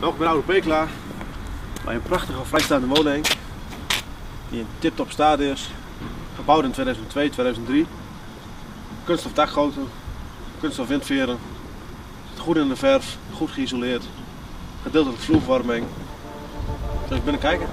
Welkom bij Oude Pekela, bij een prachtige vrijstaande woning die in tip-top staat is, gebouwd in 2002-2003. Kunststof dakgoten, kunststof windveren, zit goed in de verf, goed geïsoleerd, gedeeltelijk vloerverwarming. Dus binnen kijken.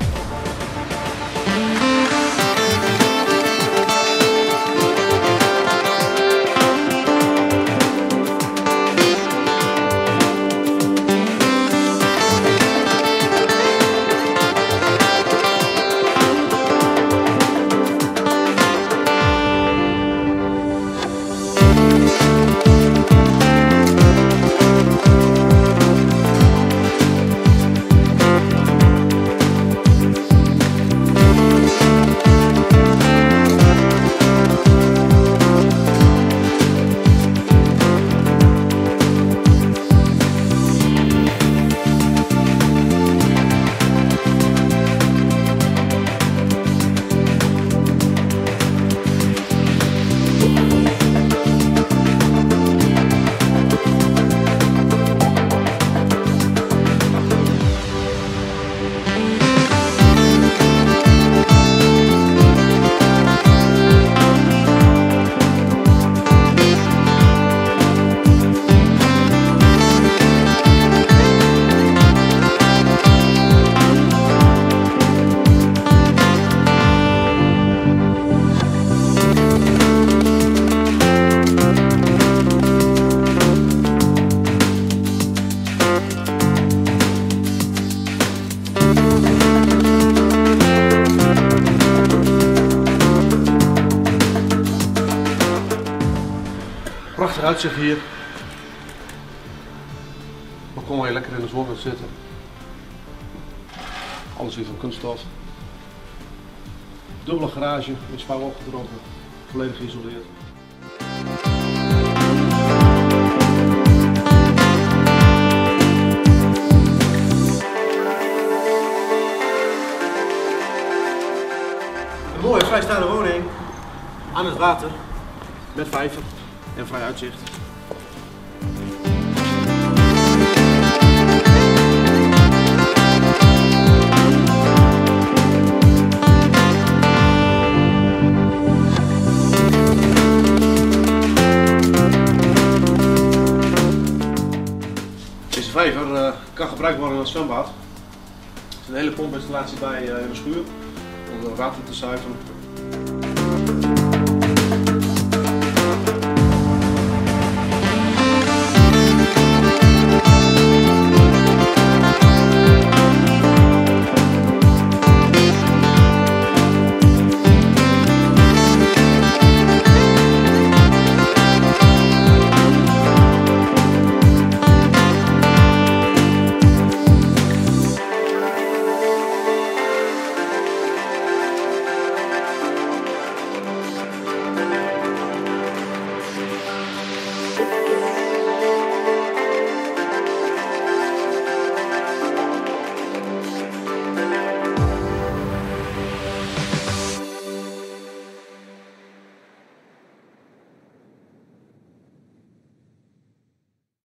Prachtig uitzicht hier. Dan kom je lekker in de zon gaan zitten. Alles weer van kunststof. Dubbele garage met spouw opgetrokken, volledig geïsoleerd. Een mooie vrijstaande woning aan het water met vijver en vrij uitzicht. Deze vijver kan gebruikt worden als zwembad. Er is een hele pompinstallatie bij in de schuur om het water te zuiveren.